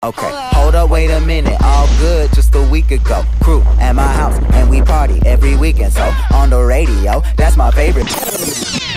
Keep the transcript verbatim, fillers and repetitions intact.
Okay, hold up, wait a minute, all good just a week ago. Crew at my house and we party every weekend, so on the radio, that's my favorite.